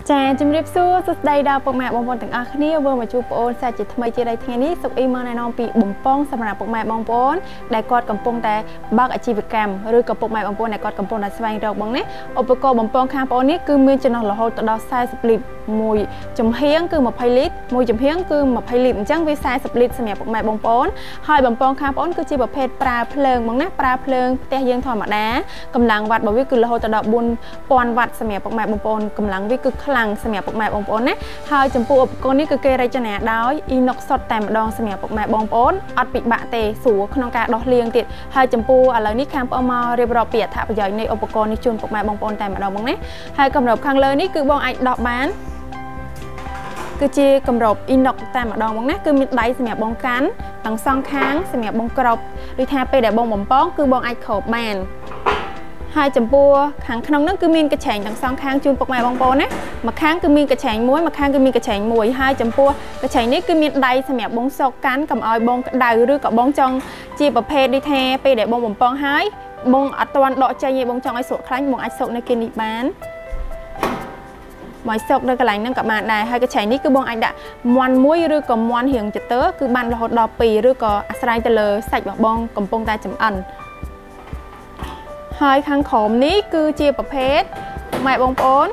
ចាជំរាបសួរសួស្តីដល់ពុកម៉ែបងប្អូនទាំងអស់គ្នាវិលមកជួបបងប្អូនសាជាថ្មីជាថ្ងៃនេះសុកអ៊ីមកណែនាំពីបំពង់សម្រាប់ពុកម៉ែបងប្អូនដែលគាត់កំពុងតែបើកអាជីវកម្មឬក៏ពុកម៉ែបងប្អូនដែលគាត់កំពុងតែស្វែងរកបងណាឧបករណ៍បំពង់ខាងបងប្អូននេះគឺមានចំណុះរហូតដល់40លីត្រមួយចំហៀងគឺ20លីត្រមួយចំហៀងគឺ20លីត្រអញ្ចឹងវា40លីត្រសម្រាប់ពុកម៉ែបងប្អូនហើយបំពង់ខាងបងប្អូនគឺជាប្រភេទប្រើភ្លើងបងណាប្រើភ្លើងផ្ទះយើងធម្មតាកម្លាំងវ៉ាត់របស់វាគឺរហូតដល់4000វ៉ាត់សម្រាប់ពុកម៉ែបងប្អូនកម្លាំងវាគឺខ្លាំងសម្រាប់ពុកម៉ែបងប្អូនណាហើយចំពោះឧបករណ៍នេះគឺគេរចនាដោយ inox សុទ្ធតែម្ដងសម្រាប់ពុកម៉ែបងប្អូនអត់ពិបាកទេស្រួលក្នុងការដោះលាងទៀតហើយចំពោះឥឡូវនេះខាងបងមករៀបរាប់ពីអត្ថប្រយោជន៍នៃឧបករណ៍នេះជូនពុកម៉ែបងប្អូនតែម្ដងបងណាហើយគម្របខាងលើនេះគឺបងអាចដោះបានគឺជាគម្រប inox តែម្ដងបងណាគឺមានដៃសម្រាប់បងកាន់ទាំងសងខាងសម្រាប់បងក្របដូចថាពេលដែលបងបំពងគឺបងអាចគ្របបានហើយចំពោះខាងក្នុងហ្នឹងគឺមានកញ្ឆែងទាំងសងខាងជូនពុកម៉ែបងប្អូនណាមួយខាងគឺមានកញ្ឆែងមួយមួយខាងគឺមានកញ្ឆែងមួយហើយចំពោះកញ្ឆែងនេះគឺមានដៃសម្រាប់បងសោកកាន់កុំឲ្យបងក្តៅឬក៏បងចង់ជាប្រភេទដូចថាពេលដែលបងបំពងហើយបងអត់ទាន់ដកចេញទេបងចង់ឲ្យស្រក់ខ្លាញ់បងអាចសោកនៅគេនេះបានមកសោកនៅកន្លែងហ្នឹងក៏បានដែរហើយកញ្ឆែងនេះគឺបងអាចដាក់មាន់មួយឬក៏មាន់រៀងចទើគឺបានរហូតដល់2ឬក៏អាស្រ័យទៅលើសាច់របស់បងកំពុងតែចម្អិនហើយខាងក្រោមនេះគឺជាប្រភេទម៉ែបងប្អូន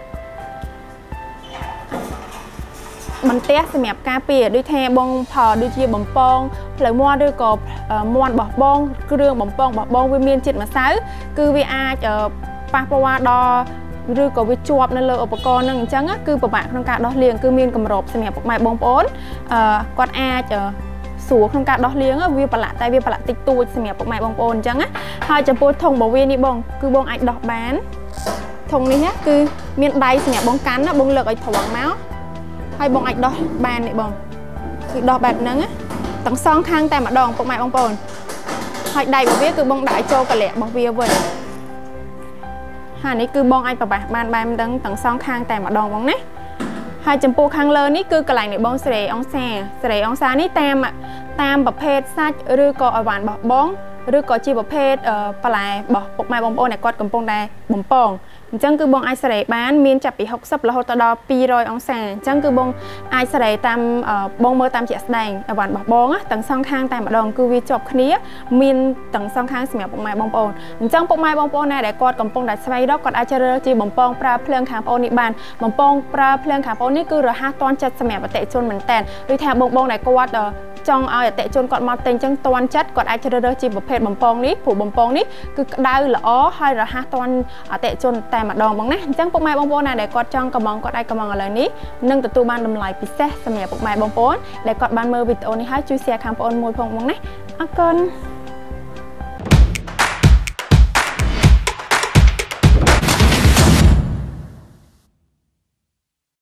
បន្ទះសម្រាប់ការពារដូចថាបងផលដូចជាបំពងផ្លូវមាត់ឬក៏មាន់បោះបងគ្រឿងបំពងបោះបងវាមានជាតិម្សៅគឺវាអាចប៉ះពាល់ដល់ឬក៏វាជាប់នៅលើឧបករណ៍ហ្នឹងអញ្ចឹងគឺពិបាកក្នុងការដោះលាងគឺមានគម្របសម្រាប់ពុកម៉ែបងប្អូនគាត់អាចស្រួលក្នុងការដោះលាងវាប្រឡាក់តែវាប្រឡាក់តិចតួចសម្រាប់ពុកម៉ែបងប្អូនអញ្ចឹងណាហើយចំពោះធុងរបស់វានេះបងគឺបងអាចដោះបានធុងនេះណាគឺមានដៃសម្រាប់បងកាន់ណាបងលើកឲ្យត្រង់មកហើយបងអាចដោះបាននេះបងគឺដោះបែបហ្នឹងណាទាំងសងខាងតែម្ដងពុកម៉ែបងប្អូនហើយដៃរបស់វាគឺបងដាក់ឲ្យចូលកលៈរបស់វាវិញហើយនេះគឺបងអាចប្របាសបានបែបហ្នឹងទាំងសងខាងតែម្ដងបងណាហើយចំពោះខាងលើនេះគឺកន្លែងនៃបងសេរីអង្សានេះតាមប្រភេទសាច់ឬក៏អីវ៉ាន់របស់បងឬក៏ជាប្រភេទបន្លែរបស់ពុកម៉ែបងប្អូនដែលគាត់កំពុងតែបំពងអញ្ចឹងគឺបងអាចសេរីបានមានចាប់ពី60រហូតដល់200អង្សាអញ្ចឹងគឺបងអាចសេរីតាមបងមើលតាមជាក់ស្ដែងអីវ៉ាន់របស់បងទាំងសងខាងតែម្ដងគឺវាជាប់គ្នាមានទាំងសងខាងសម្រាប់ពុកម៉ែបងប្អូនអញ្ចឹងពុកម៉ែបងប្អូនដែលគាត់កំពុងតែស្វែងរកគាត់អាចជ្រើសរើសជាបំពងប្រើភ្លើងខាងប្អូននេះបានបំពងប្រើភ្លើងខាងប្អូននេះគឺរហ័សទាន់ចិត្តសម្រាប់អតិថិជនមែនតើដូចថាបងដែលគាត់ចង់ឲ្យអតិថិជនគាត់មកទិញអញ្ចឹងទាន់ចិត្តគាត់អាចជ្រើសរើសជាប្រភេទបំពងនេះព្រោះបំពងនេះគឺក្តៅល្អហើយរហ័សទាន់អតិថិជនតែម្ដងបងណាអញ្ចឹងពុកម៉ែបងប្អូនដែលគាត់ចង់កម្មងគាត់អាចកម្មងឥឡូវនេះនឹងទទួលបានតម្លៃពិសេសសម្រាប់ពុកម៉ែបងប្អូនដែលគាត់បានមើលវីដេអូនេះហើយជួយ share ខាងបងប្អូនមួយផងបងណាអរគុណ